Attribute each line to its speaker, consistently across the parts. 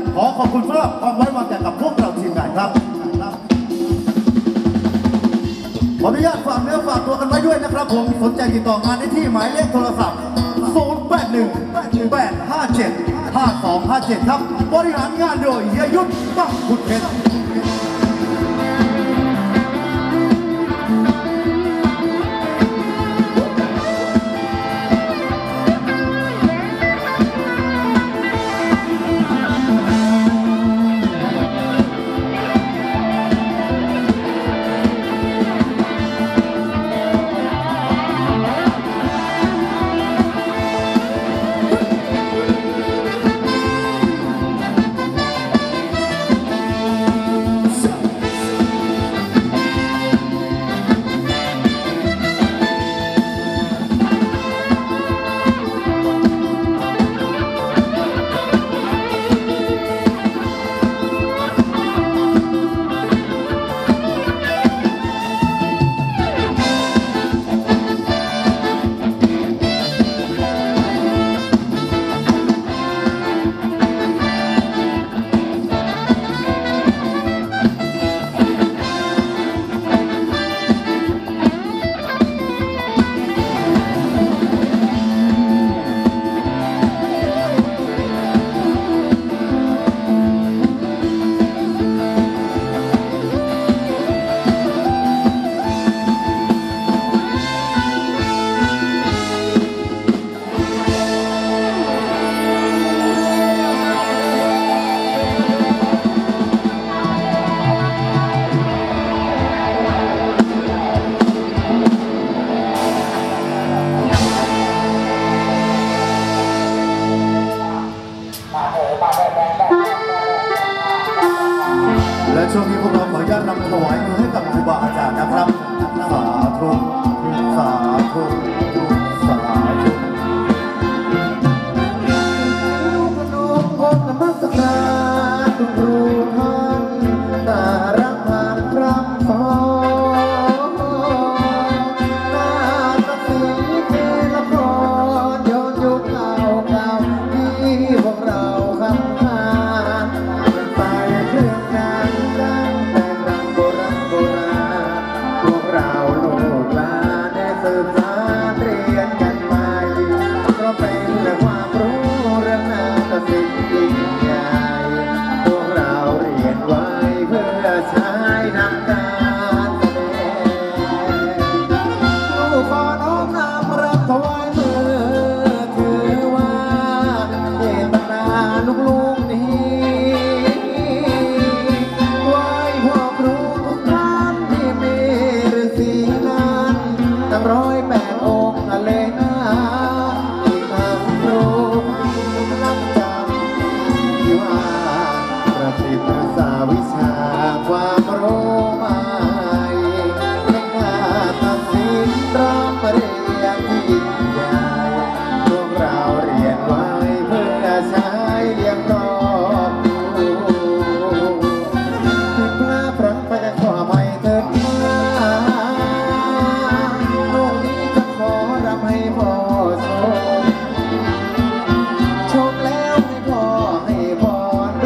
Speaker 1: ขอขอบคุณสำหรับความไว้วางใจกับพวกเราทีมงานครับขออนุญาตฝากเนื้อฝากตัวกันไว้ด้วยนะครับผมสนใจติดต่องานได้ที่หมายเลขโทรศัพท์0818575257ครับบริหารงานโดยเฮียยุทธตั้งพุทธเพชรและช่วงนี้พวกเราขออนุญาตนำถวายมือให้กับครูบาอาจารย์นะครับสาธุสาธุสาธุพนมองค์นมัสการทุกครูท่านตารักผ่านพระสอนหน้าตัดสีเทละครย้อนยุคเก่าที่พวกเราคำพานไปเพื่อนกันพวกเราลูกหลานได้สืบสานเรียนกันใหม่ก็เป็นความรู้เรื่องนาฏศิลป์ยิ่งใหญ่พวกเราเรียนไว้เพื่อใช้ทำการแสดงลูกขอน้อมนำรับถวายมือถือว่าเจตนาลูกๆนี้ไว้พ่อครูทุกท่านที่มีฤาษีนั้นตั้ง108 องค์เลนาที่ทำครูนักจำที่ว่าประสิทธิ์สาวิชาความรู้ใหม่ในนาฏศิลป์รำเรียนที่ยิ่งใหญ่พวกเราเรียนไว้เพื่อใช้เลี้ยงครอบครัวที่พระพระไปจะขอไปเถิดมาลูกนี้จะขอรับให้พ่อชมแล้วให้พ่อให้พร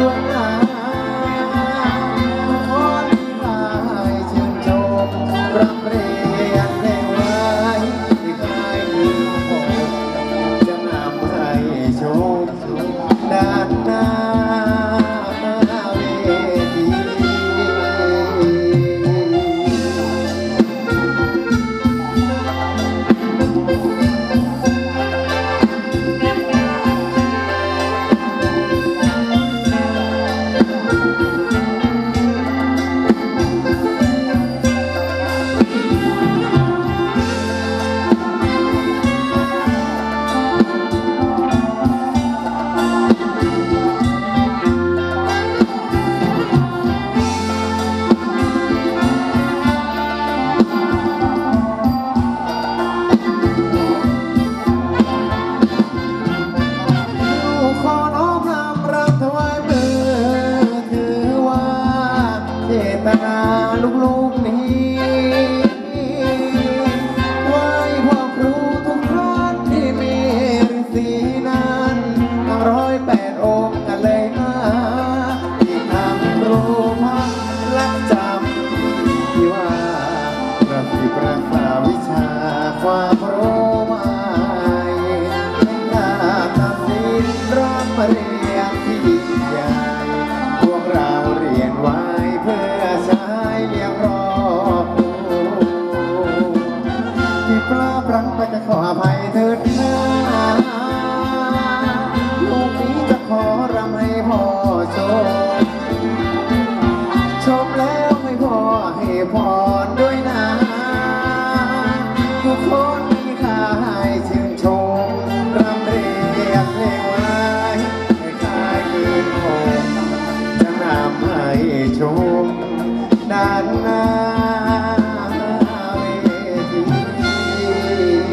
Speaker 1: ชมชมแล้วให้พ่อให้พรด้วยนะทุกคนมีค่าให้ชื่นชมรำเรียกเพลงไว้ให้คลายคืนคงจะนำให้ชมด้านหน้าเวที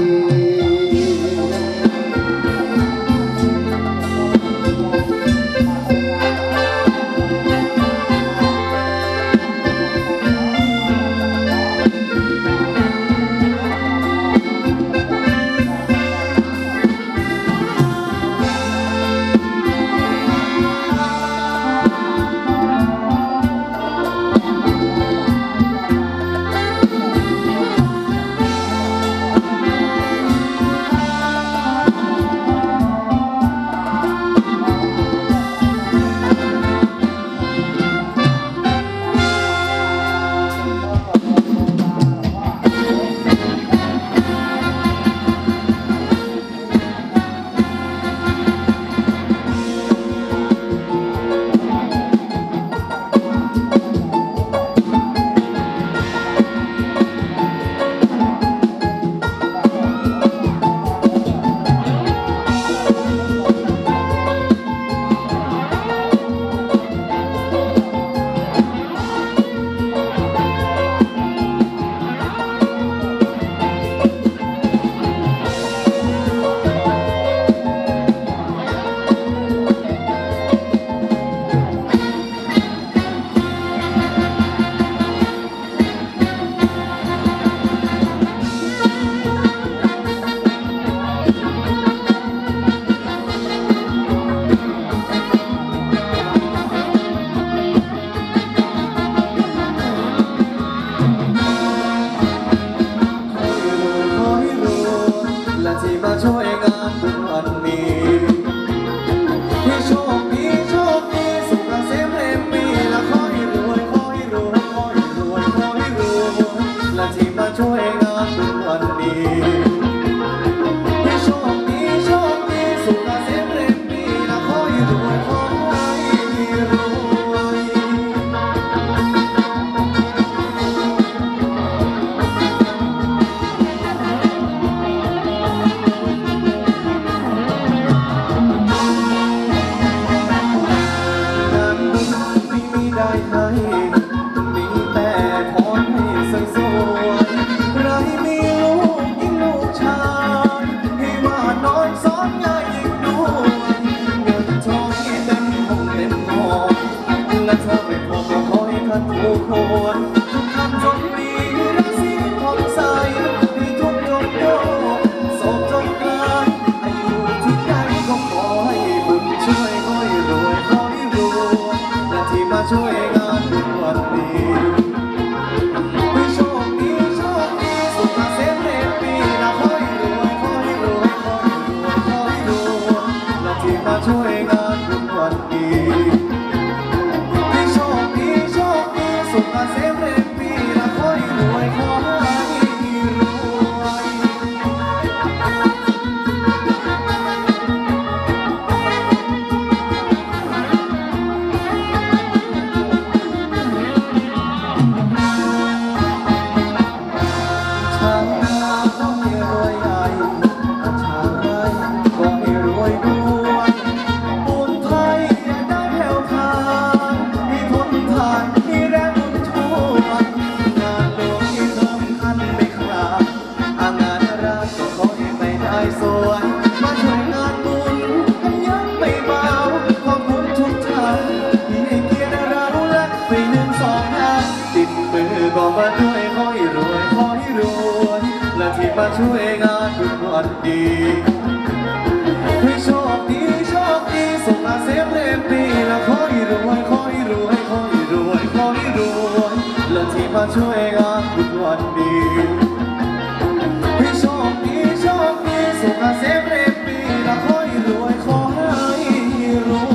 Speaker 2: มาช่วยงานบุญวันดีให้โชคดีโชคดีส่งมาเซฟเรมปีและขอให้รวยขอให้รวยขอให้รวยขอให้รวยและที่มาช่วยงานบุญวันดีให้โชคดีโชคดีส่งมาเซฟเรมปีและขอให้รวยขอให้รวย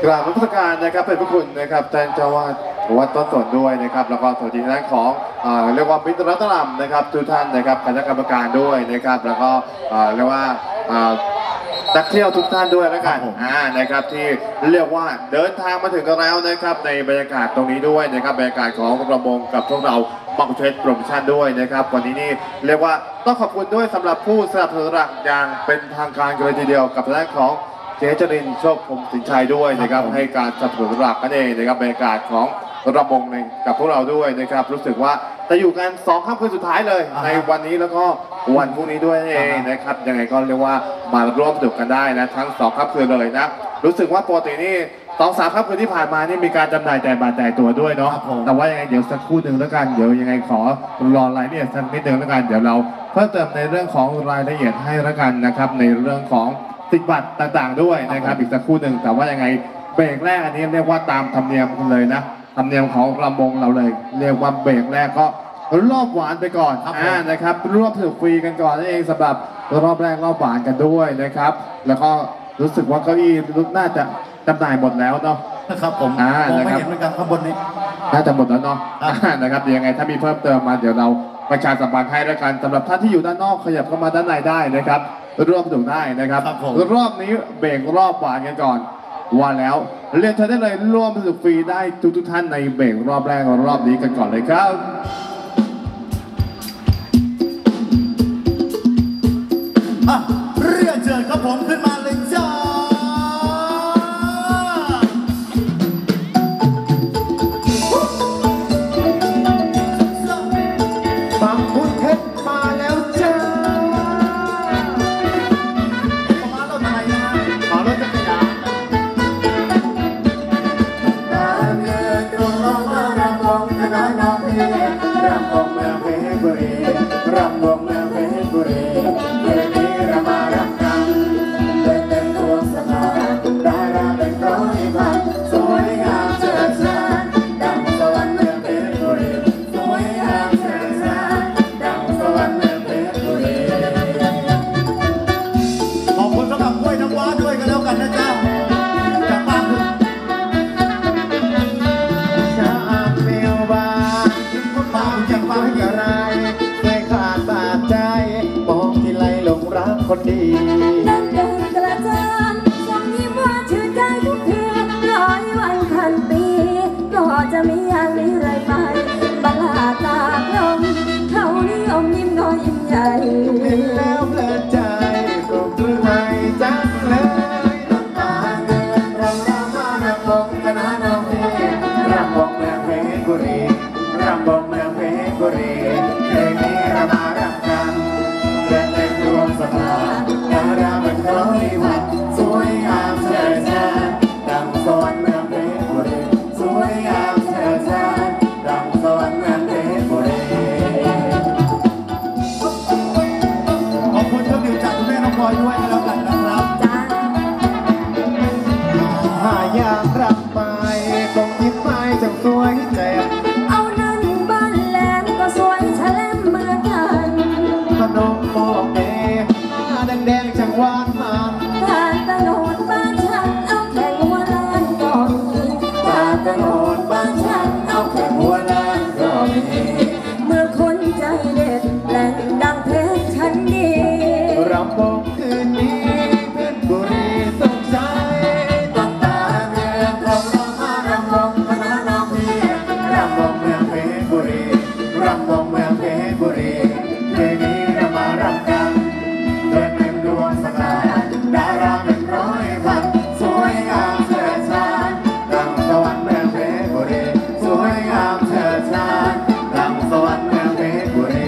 Speaker 2: กราบนมัสการนะครับเป็นพระคุณนะครับท่านเจ้าวาดวัดต้นสนด้วยนะครับแล้วก็สวัสดีท่านของเรียกว่ามิตรรัตนลัมนะครับทุกท่านนะครับคณะกรรมการด้วยนะครับแล้วก็เรียกว่านักเที่ยวทุกท่านด้วยแล้วกันนะครับที่เรียกว่าเดินทางมาถึงกันแล้วนะครับในบรรยากาศตรงนี้ด้วยนะครับบรรยากาศของประมงกับพวกเราบังเทสโปรโมชั่นด้วยนะครับวันนี้นี่เรียกว่าต้องขอบคุณด้วยสำหรับผู้สนับสนุนหลักอย่างเป็นทางการกันเลยทีเดียวกับทางด้านของเจ๊จรินโชคพรหมสินชัยด้วยนะครับให้การสนับสนุนหลักนั่นเองนะครับบรรยากาศของระมงในกับพวกเราด้วยนะครับรู้สึกว่าจะอยู่กัน2 ค่ำคืนสุดท้ายเลยในวันนี้แล้วก็วันพรุ่งนี้ด้วยนั่นเองนะครับยังไงก็เรียกว่ามาร่วมสนุกกันได้นะทั้ง2 ค่ำคืนเลยนะรู้สึกว่าปกตินี่2-3 ค่ำคืนที่ผ่านมานี่มีการจำหน่ายแต่บัตรแต่ตัวด้วยเนาะแต่ว่ายังไงเดี๋ยวสักครู่หนึ่งแล้วกันเดี๋ยวยังไงขอรอรายละเอียดสักนิดนึงแล้วกันเดี๋ยวเราเพิ่มเติมในเรื่องของรายละเอียดให้แล้วกันนะครับในเรื่องของสิทธิ์บัตรต่างๆด้วยนะครับอีกสักครู่หนึ่งแต่ว่ายังไงเบรกแรกอันนี้เรียกว่าตามธรรมเนียมกันเลยนะธรรมเนียมของรำวงเราเลยเรียกว่าเบรกแรกก็รอบหวานไปก่อนนะครับรอบสนุกฟรีกันก่อนนั่นเองสำหรับรอบแรกรอบหวานกันด้วยนะครับแล้วก็รู้สึกว่าเก้าอี้น่าจะจำหน่ายหมดแล้วเนาะ
Speaker 3: นะครับผมมองไม่เห็นเหมือนกันข้างบนนี้
Speaker 2: น่าจะหมดแล้วเนาะนะครับยังไงถ้ามีเพิ่มเติมมาเดี๋ยวเราประชาสัมพันธ์ให้แล้วกันสำหรับท่านที่อยู่ด้านนอกขยับเข้ามาด้านในได้นะครับร่วมสนุกได้นะครับรอบนี้เบรกรอบหวานกันก่อนว่าแล้วเรียนเชิญได้เลยร่วมสนุกฟรีได้ทุกท่านในเบรกรอบแรกรอบนี้กันก่อนเลยครับ
Speaker 3: เรียนเชิญครับผมขึ้นมาเลยจ้า
Speaker 1: ฟังคุณเพชรมาแล้วจ้า
Speaker 3: มาแล้วอะไรนะ
Speaker 1: ขอรถจักรยานเงินดวงน้องมารำวงคณะน้องพี่รำวงเมืองเพชรบุรีรำวงเมืองเพชรบุรีเมื่อนี้เรามารำกันเดินเต็มดวงสถานดาราเป็นร้อยพันสวยงามเชิดชานดังสวรรค์เมืองเพชรบุรีสวยงามเชิดชานดังสวรรค์เมืองเพชรบุรี
Speaker 3: ขอบคุณสำหรับกล้วยน้ำว้าด้วยกันแล้วกันนะจ๊ะจากบ้านคุณ
Speaker 1: ชาเมลบานคิดว่าบางจากบางอะไรเคยขาดบาดใจมองที่ไรหลงรักคนดี
Speaker 4: ดังดังกระจานส่งยิ้มว่าชื่นใจทุกทีร้อยวันพันปีก็จะมีอย่างนี้เลยไปบัลลาตากลมเขานิยมยิ้มน้อยยิ้มใหญ่
Speaker 1: เห็นแล้วเพลินใจส่งถึงให้จังเลยน้ำตาเงินรำมารำวงคณะน้องพี่รำวงเมืองเพชรบุรีรำวงเมืองเพชรบุรีเพลงนี้เรามารำกันเดินเต็มดวงสถานดาราเป็นร้อยวันสวยงามเชิดชานดังสวรรค์เมืองเพชรบุรีสวยงามเชิดชานดังสวรรค์เมืองเพชรบุรี
Speaker 3: ขอบคุณเครื่องดื่มจากคุณแม่น้องพลอยด้วยกันแล้วกันนะครับ
Speaker 4: จ้า
Speaker 1: หายามรับไปคงยิ้มไปจังสวยแจ่ม
Speaker 4: เอานั่นบ้านแหลมก็สวยแฉลมเหมือนกัน
Speaker 1: ขนมหม้อแกงหน้าแดงๆจังหวานมัน
Speaker 4: ผ่านตลอดบ้านฉันเอาแข่งหัวล้านก็มีผ่านตลอดบ้านฉันเอาแข่งหัวล้านก็มีเมื่อคนใจเด็ดแหล่งดังเพชรฉันดี
Speaker 1: รำวงคืนนี้เพชรบุรีสงใจตั้งตาเงินทองร้องมารำวงคณะน้องพี่รำวงเมืองเพชรบุรีรำวงเมืองเพชรบุรีเพลงนี้เรามารำกันเดินเต็มดวงสถานดาราเป็นร้อยพันสวยงามเชิดชานดังสวรรค์เมืองเพชรบุรีสวยงามเชิดชานดังสวรรค์เมืองเพชรบุรี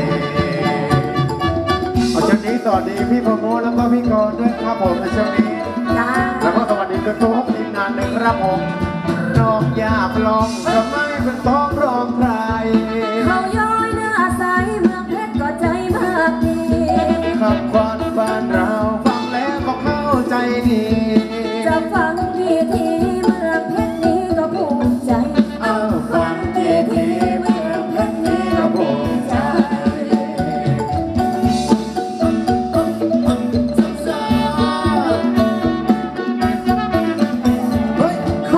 Speaker 1: เอาช่วงนี้สวัสดีพี่โปรโมทแล้วก็พี่กรณ์ด้วยครับผมในช่วงนี้
Speaker 4: จ้า
Speaker 1: แล้วก็สวัสดีทุกทุกทีมงานเลยครับผมน้องอยากลองจะไม่เป็นท้องรองใคร
Speaker 4: เขาย้อยหน้าใสเมืองเพชรก็ใจมากดี
Speaker 1: คำควันบ้านเราฟังแล้วก็เข้าใจดี
Speaker 4: จะฟังกี่ทีเมืองเพชรนี้ก็ภูมิใจ
Speaker 1: เอาฟังกี่ทีเมืองเพชรนี้ก็ภูมิใจเฮ้ย
Speaker 3: ข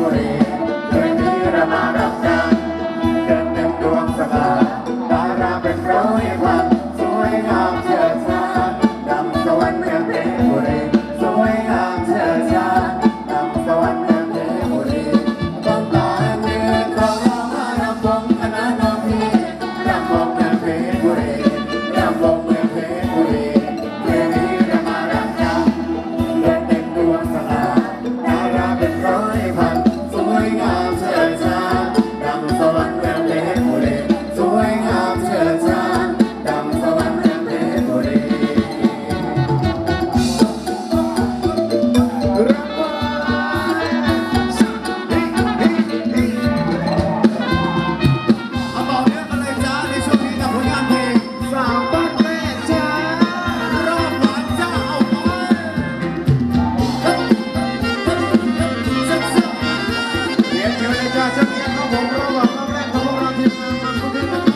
Speaker 3: บุรีคืนนี้เรามารับกันเดินเต็มดวงสกาดาราเป็นร้อยพันสวยงามเชิดชานดำสวรรค์เมืองเพชรบุรีสวยงามเชิดชานดำสวรรค์เมืองเพชรบุรีต้องตาเงินทองมารำวงคณะน้องพี่รำวงเมืองเพชรบุรีรำวงเมืองเพชรบุรีคืนนี้เรามารับกันเดินเต็มดวงสกาดาราเป็นร้อยพันสวยงามเชิดชานดำสวรรค์เมืองเพชรบุรีสวยงามเชิดชานดำสวรรค์เมืองเพชรบุรี เอาต่อเนื่องกันเลยจ้าในช่วงนี้กับผลงานเพลงสามบ้านแม่จ้ารอบหวานจ้าเอาไปเรียนเชิญเลยจ้าเจ้าเมียของผมรอบหวานรอบแรกของพวกเราทีมงานมาทุกท่านนะครับ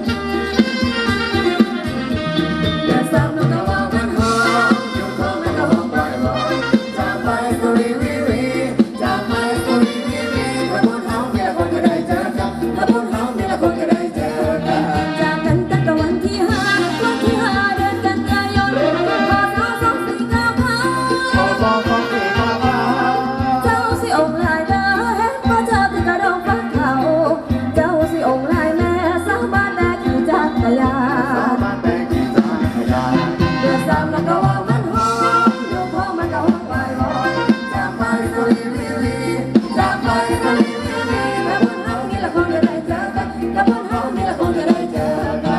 Speaker 3: อย่าซ้ำน้องว่ามันหอมอยู่คงไม่กระหอบบ่อยๆจากไปสุริวิวีจากไปสุริวิวีถ้าบุญเฮามีละคนก็ได้เจอกันถ้าบุญเฮามีละคนก็ได้เจอกัน
Speaker 4: จากกันตั้งแต่วันที่5เดือนกันยายนพศ2495
Speaker 3: พอบอกของปีมาว่า
Speaker 4: เจ้าสิองค์ลายเด้อเฮ็ดบ่เจอที่กระดองฟ้าเขาเจ้าสิองค์ลายแม่สาวบ้านแต่ขี่จักรยา
Speaker 3: สาวน บ้านแดงที่จักรยาน
Speaker 4: เดือดซ้ำแล้วก็ว่ามันหอมอยู่พอมันก็หอมไปบ่อย
Speaker 3: จากไปสุริวิวีจากไปสุริวิวี
Speaker 4: ถ้าบุญเฮามีละคงจะได้เจอกันถ้าบุญเฮามีละคงจะได้เจอกัน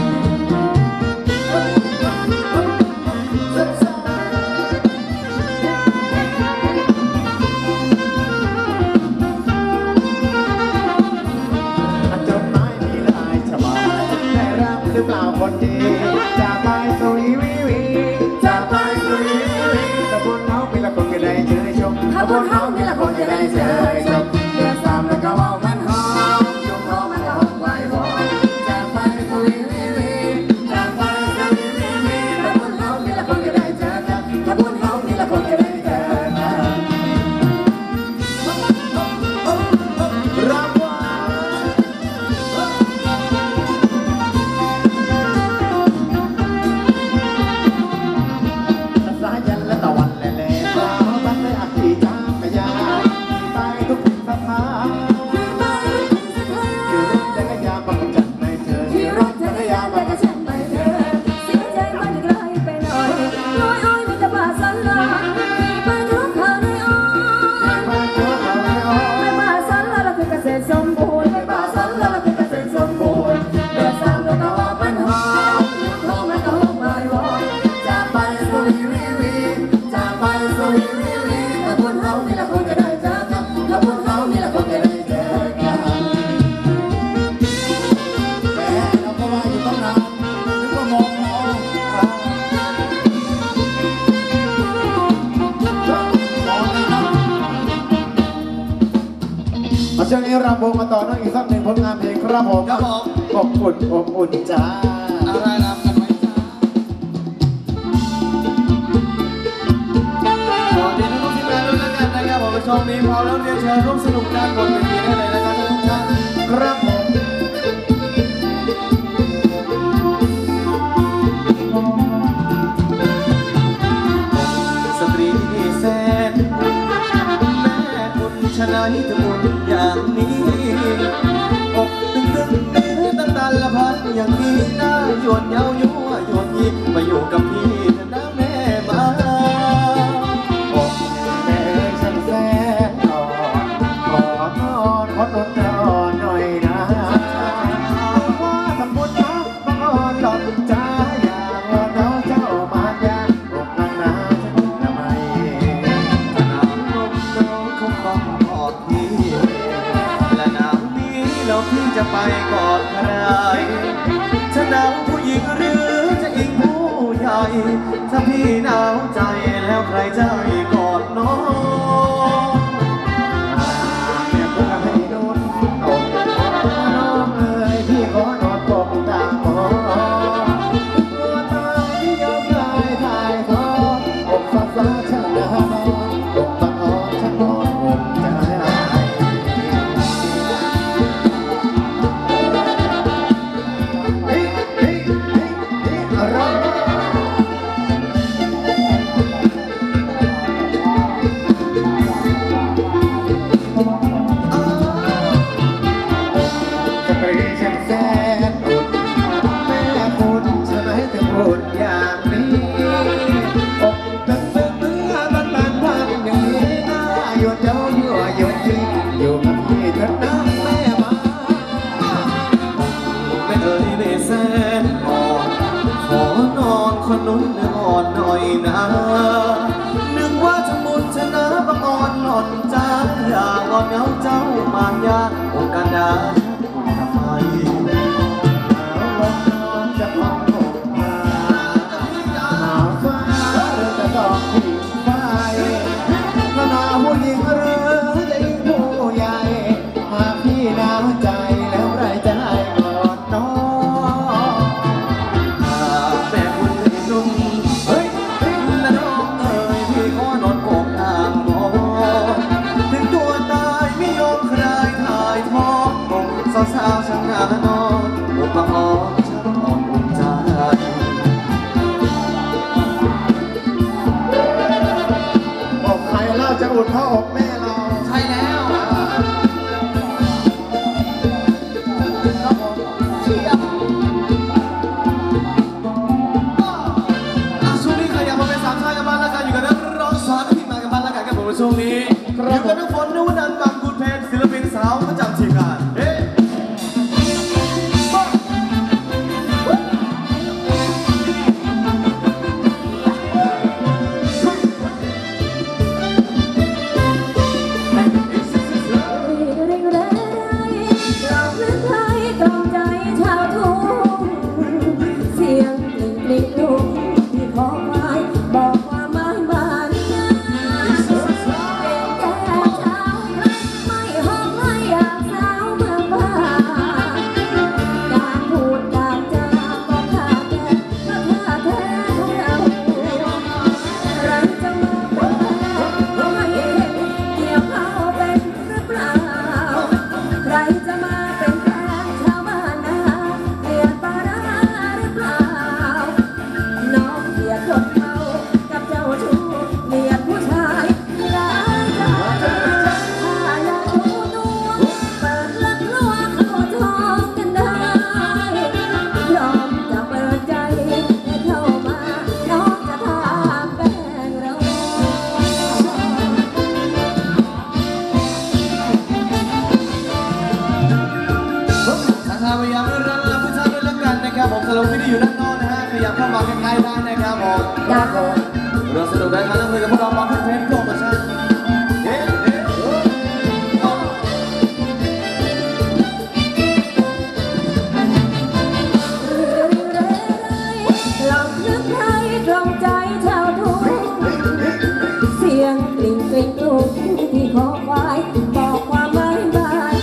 Speaker 3: จดหมายมีหลายฉบับได้รับหรือเปล่าคนดีจากไปสุริวิวีจากไปสุริวิวีแต่บุญเฮามีละคนก็ได้เจอชม
Speaker 4: ถ้าบุญเฮามีละคงจะได้เจอชม
Speaker 3: เดือดสามแล้วก็ว่ามันหอมยุงหอมมันก็หอมไว้บ่จากไปสุริวิวีจากไปสุริวิวีแต่บุญเฮามีละคนก็ได้เจอกันถ้าบุญเฮามีละคนก็ได้เจอกันรับไว้ สายันและตะวันแหล่แหล่สาวบ้านเลยอักขีจ้ากระยาไปทุกสถานอยู่รถจักรยานมากับจันไม่เธอ
Speaker 4: ที่รถจักรยานไปกับฉันไปเถอะเสียใจมันไกลไปหน่อยน้อยอ้อยมีแต่บาสันลาที่ไปทุกเขาในอ้อย
Speaker 3: มาเจอเขาไม่ออก
Speaker 4: ไปบาสันลาเราคือเกษตรสมบูรณ์ไปบาสันลาเราคือเกษตรสมบูรณ์เดือดซ้ำแล้วก็ว่ามันหอมอยู่คงมันก็หอมไม่บ่อย
Speaker 3: จากไปสุริวิวีจากไปสุริวิวีถ้าบุญเฮามีละคนจะได้เจอกันถ้าบุญเฮามีละคนจะได้เจอกันแม่เราก็ว่าอยู่ตั้งนานนึกว่ามองเราช่วงนี้รำวงมาต่อเนื่องอีกสักหนึ่งผลงานเพลงครับผม
Speaker 2: ครับผม
Speaker 3: อบอุ่นจ้า
Speaker 2: อะไรรำกันไหมจ้าขอดีทุกทีมงานด้วยแล้วกันนะครับผมช่วงนี้พร้อมแล้วเรียนเชิญร่วมสนุกกันบนเวทีได้เลยนะครับทุกท่าน
Speaker 3: ครับผม
Speaker 2: สตรีแสนแม่คุณชนะให้ทุกคนอย่างนี้อกตึงเนื้อตันละพันอย่างนี้น่าหยวนเย้ายั่วหยวนยิ้มมาอยู่กับพี่นะแม่มาอก
Speaker 3: แม่เอ๋ยช่างแสนอ่อนขอนอนหน่อยนะว่าทำบุญนะบังอ่อนหล่อนจ้าอย่างว่าเราเจ้ามารยาอกนางนาจะบุญทำไม
Speaker 2: น้ำลมโดนคงต้องกอดพี่และน้ำนี้เราพี่จะไปกอดใครจะหนาวผู้หญิงหรือจะอิงผู้ใหญ่ถ้าพี่หนาวใจแล้วใครจะให้กอดน้อง
Speaker 3: แม่เพื่อให้โดนตกน้องเอ๋ยพี่ขอนอนปกตาหมอตัวตายที่ยอมลายถ่ายทอดอกฟ้าช่างน่านอนอกบังอ่อนช่างนอนห่มใจ
Speaker 2: ความเหงาเจ้ามารยาโอกาสดาทำไม
Speaker 3: ลมนอนจะพังหกมาหนาวฟ้าหรือจะต้องผิงไฟ
Speaker 1: ถ้าหนาวผู้หญิงหรือจะยิ่งผู้ใหญ่หากพี่หนาวใจแล้วใครจะให้กอดน้อง
Speaker 2: แม่คุณให้นุ่มเฮ้ยและน้องเอ๋ยพี่ขอนอนกบอ่างมองถึงตัวตายไม่ยอมใครถ่ายทอดอกสาวๆช่างน่านอนอกมาอ่อนช่างอ่อนอุ่นใจ
Speaker 3: อกใครเล่าจะอุ่นเท่าอกแม่เรา
Speaker 2: ใช่แล้ว
Speaker 3: ครับผม
Speaker 2: ช่วงนี้ใครอยากมาเป็นสามชายกันบ้างแล้วกันอยู่กับนักร้องสาวที่มากันบ้างแล้วกันครับผมช่วงนี้อยู่กับน้องฝนนวนันท์บางกุลเพชรศิลปินสาวประจำทีมงานเฮ้พยายามรักผู้ชายด้วยแล้วกันนะครับผมสำหรับที่อยู่ด้านนอกนะฮะขยับเข้ามาใกล้ๆได้นะครับผม
Speaker 4: ครับผม
Speaker 2: เราสนุกได้ครับแล้วคุยกับพวกเราบางเพลงโปรโมชั่นเฮ้เฮ้
Speaker 4: ลองนึกใครตรงใจชาวทุ่งเสียงกลิ่งกลิ่งทุ่งที่ขอไว้บอกความหมายบาน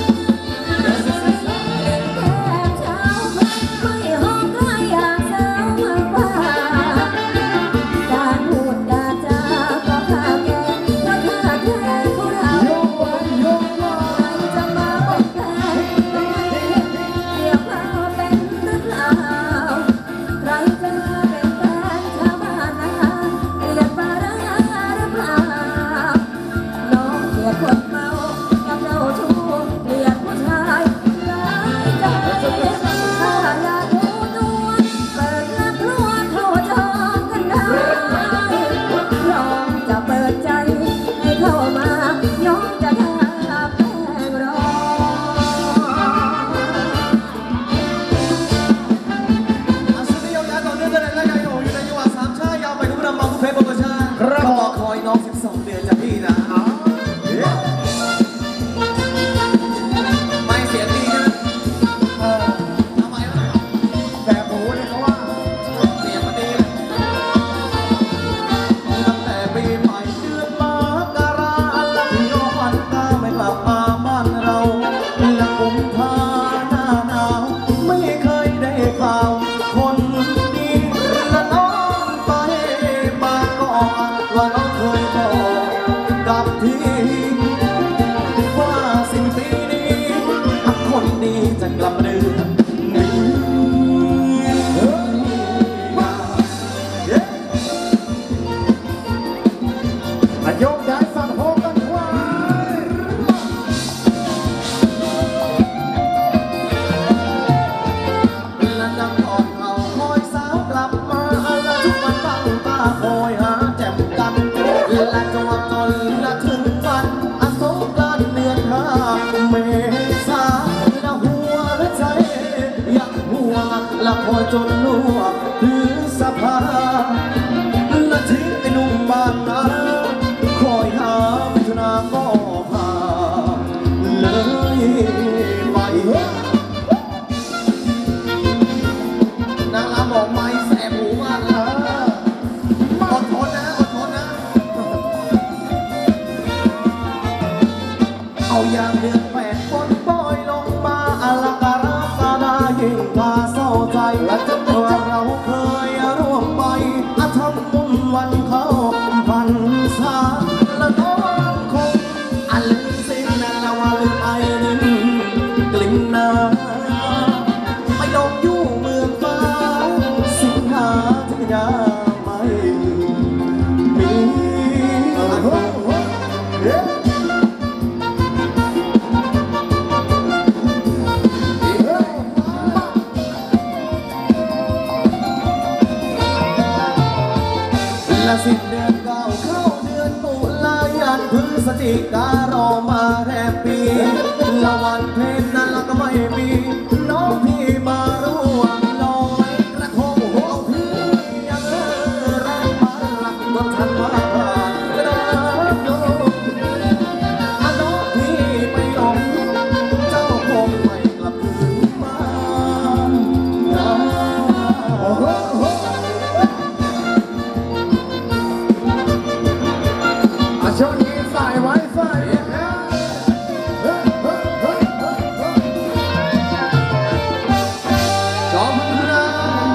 Speaker 4: การพูดการจาก็ขา
Speaker 2: ดือน8ฝนปล่อยลงมาอลังการกาดายิ่งกว่าเศร้าใจว่าเราเคยร่วมไปทำบุญวันเขาพันษาและน้องคงลืมสิ่งนั้นแล้วว่าลืมไอ้นึงกลิ่นน้ำไปลงอยู่เมืองฟ้าสิงหาถึงยาไม่มี ละ10 เดือนเก้าเข้าเดือนตุลายันพฤศจิการอมาแรมปีละวันเพ็ญนั้นละก็ไม่มีน้องพี่มาร่วมลอยกระทงหัวพี่ยังรักมาหลักต้นทันว่ากระดาษโน้น้องพี่ไปหลงเจ้าคงไม่กลับคืนมา
Speaker 3: ช่วงนี้ใส่ไว้ใส่
Speaker 2: จอมพลัง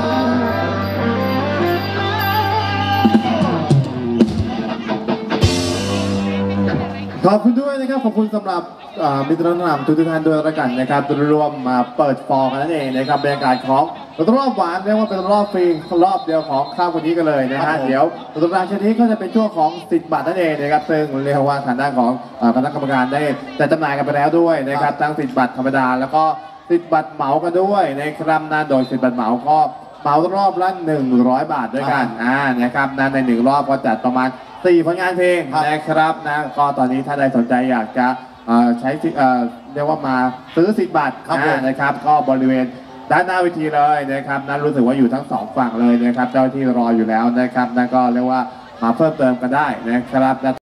Speaker 3: ขอบคุณด้วยนะครับขอบคุณสำหรับมิตรนำทุกท่านด้วยแล้วกันนะครับรวมมาเปิดฟองกันนั่นเองนะครับบรรยากาศของรอบหวานเรียกว่าเป็นรอบฟรีรอบเดียวของข้ามวันนี้กันเลยนะฮะเดี๋ยวรอบชนิดก็จะเป็นช่วงของสิทธิ์บัตรนั่นเองนะครับซึ่งเรียกว่าทางด้านของคณะกรรมการได้จัดจำหน่ายกันไปแล้วด้วยนะครับทั้งสิทธิ์บัตรธรรมดาแล้วก็สิทธิ์บัตรเหมากันด้วยนะครับนั่นโดยสิทธิ์บัตรเหมาก็เหมารอบละ100 บาทด้วยกันนะครับนั่นใน1 รอบก็จัดประมาณ4 ผลงานเพลงนะครับนะก็ตอนนี้ถ้าใดสนใจอยากจะใช้เรียกว่ามาซื้อสิทธิ์บัตรนะครับก็บริเวณด้านหน้าเวทีเลยนะครับนั้นรู้สึกว่าอยู่ทั้ง2 ฝั่งเลยนะครับเจ้าที่รออยู่แล้วนะครับนั่นก็เรียกว่ามาเพิ่มเติมกันได้นะครับ